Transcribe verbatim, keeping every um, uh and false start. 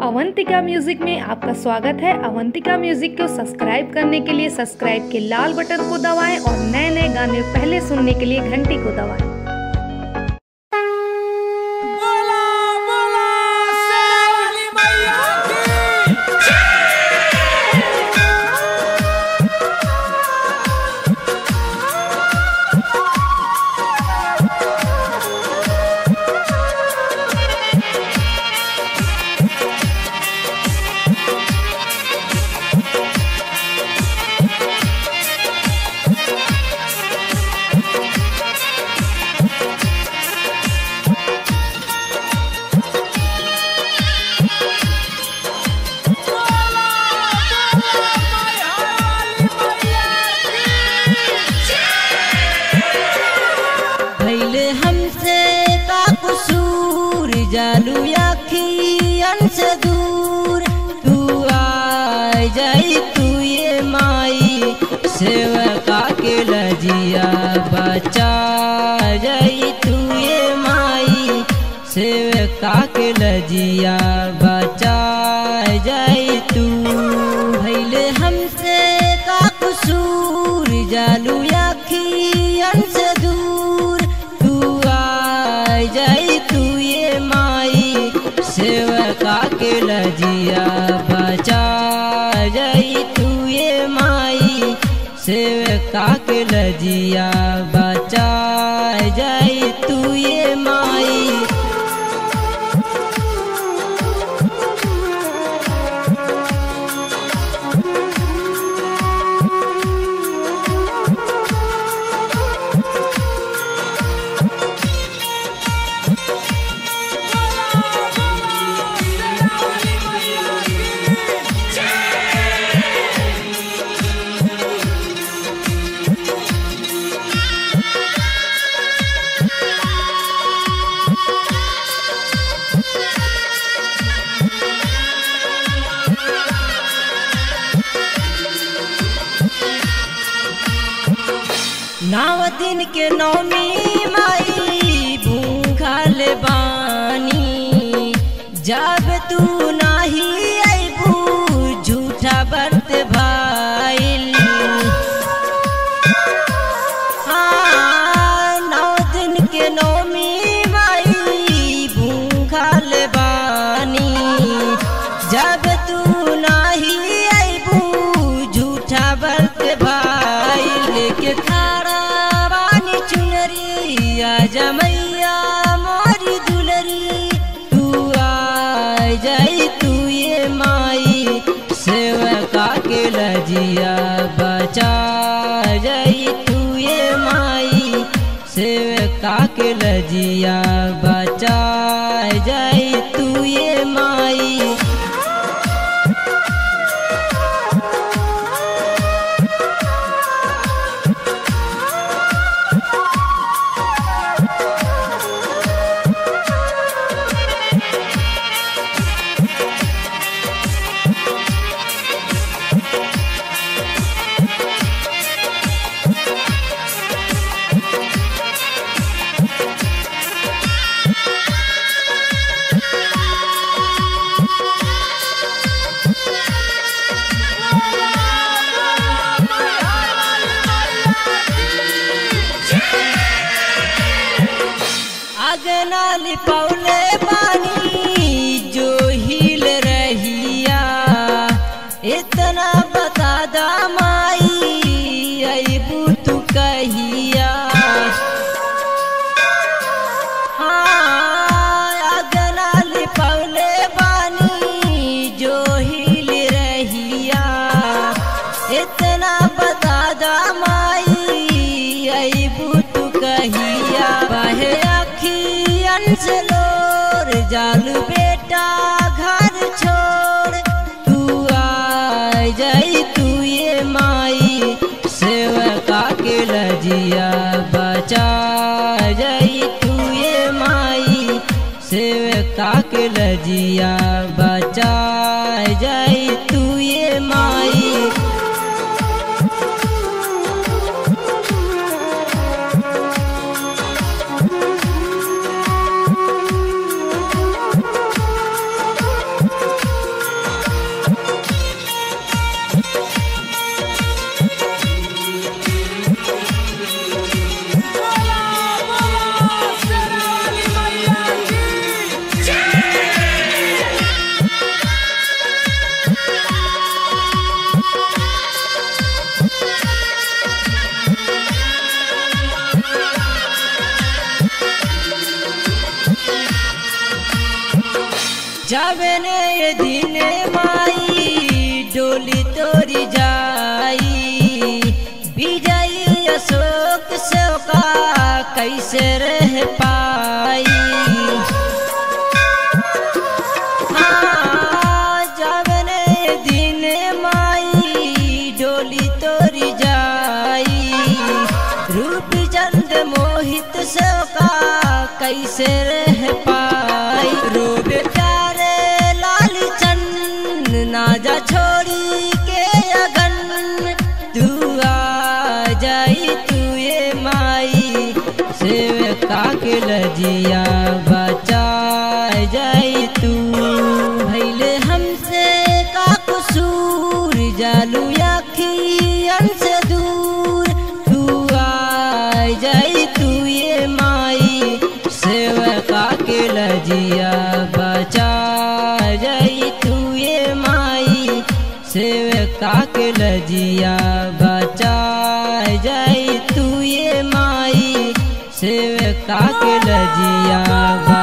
Avantika music में आपका स्वागत है। अवंतिका म्यूजिक को सब्सक्राइब करने के लिए सब्सक्राइब के लाल बटन को दबाएं और नए नए गाने पहले सुनने के लिए घंटी को दबाएं। जालू अखियन से दूर तू आ जाई तू ये माई सेवका के लजिया बचा जाई तू ये माई सेवका के लजिया बचा जाई तू। भैले हमसे का कसूर जालू अखियन से दूर तू आ जाई तू ये माई सेवका के लजिया बचा जाई तू ये माई सेवका के लजिया बचा जाई तू ये माई। नौ दिन के नौमी माई भूखल बानी जब तू नाही आईबू झूठा बरत भाईल। हाँ नौ दिन के नौमी माई भूखल बानी जब तू नाही आईबू झूठा बरत भाईल के आजा मैया मोरी दुलरी तू आ जाई तू ये माई सेवका के लजिया बचा जाई तू ये माई सेवका के लजिया बचा जाई तू ये माई। अगनाली पौले पानी जो हिल रहिया इतना बता दा माई अबू तू कहिया। हाँ अगनाली पौले पानी जो हिल रहिया इतना बता दा माई अबू तू कहिया। बहे से लोर जालू बेटा घर छोड़ तू आ जाई तू ये माई सेवका के लजिया बचा जाई तू ये माई सेवका के लजिया बचा जाई तू ये माई। ने दिन माई डोली तोरी जाई, विजय अशोक सेवका कैसे रह पाई। हाँ जब ने दिन माई डोली तोरी जाई, रूप चंद मोहित सेवका कैसे रह पाई। रोबे प्यारे लाल चंद ना जा छोड़ी के अगन, तू आ जाई तू ये माई, सेवका के लजिया बचा जाई तू। भैले हमसे का कसूर जालू अखियन से दूर, तू आ जाई तू ये माई, सेवका के लजिया बचा जाई तू ये माई, सेवका के लजिया बचा जाई तू ये माई, सेवका के लजिया।